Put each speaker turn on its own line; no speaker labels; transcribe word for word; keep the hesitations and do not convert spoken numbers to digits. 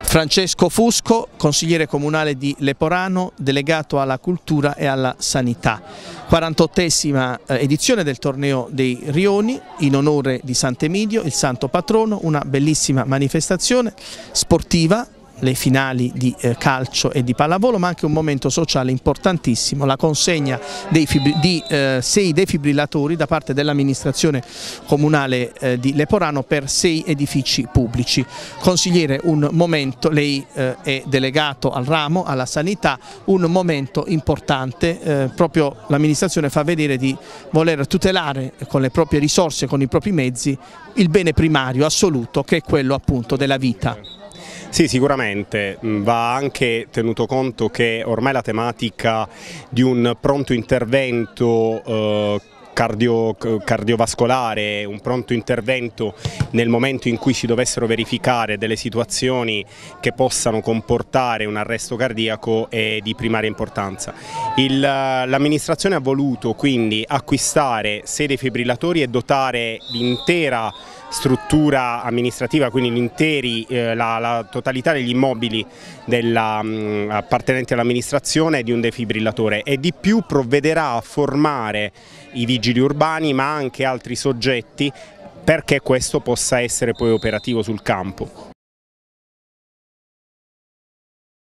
Francesco Fusco, consigliere comunale di Leporano, delegato alla cultura e alla sanità. quarantottesima edizione del torneo dei Rioni in onore di Sant'Emidio, il santo patrono, una bellissima manifestazione sportiva, le finali di eh, calcio e di pallavolo, ma anche un momento sociale importantissimo, la consegna dei di eh, sei defibrillatori da parte dell'amministrazione comunale eh, di Leporano per sei edifici pubblici. Consigliere, un momento, lei eh, è delegato al ramo, alla sanità, un momento importante, eh, proprio l'amministrazione fa vedere di voler tutelare con le proprie risorse, con i propri mezzi, il bene primario assoluto che è quello appunto della vita.
Sì, sicuramente va anche tenuto conto che ormai la tematica di un pronto intervento eh, Cardio, cardiovascolare, un pronto intervento nel momento in cui si dovessero verificare delle situazioni che possano comportare un arresto cardiaco è di primaria importanza. L'amministrazione ha voluto quindi acquistare sei defibrillatori e dotare l'intera struttura amministrativa, quindi eh, la, la totalità degli immobili della, mh, appartenenti all'amministrazione di un defibrillatore, e di più provvederà a formare i vigili urbani ma anche altri soggetti perché questo possa essere poi operativo sul campo.